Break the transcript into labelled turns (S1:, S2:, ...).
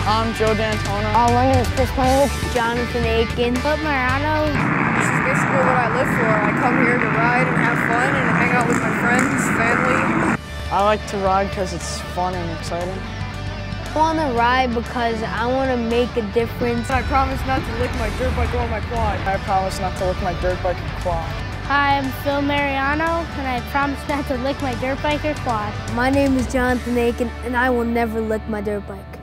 S1: I'm Joe D'Antona.
S2: My name is Chris Payne.
S3: Jonathan Aiken. But Marano.
S4: This is basically what I live for. I come here to ride and have fun and hang out with my friends, family.
S1: I like to ride because it's fun and exciting.
S3: I want to ride because I want to make a difference.
S4: I promise not to lick my dirt bike or my quad.
S1: I promise not to lick my dirt bike or quad.
S3: Hi, I'm Phil Mariano, and I promise not to lick my dirt bike or quad.
S2: My name is Jonathan Aiken, and I will never lick my dirt bike.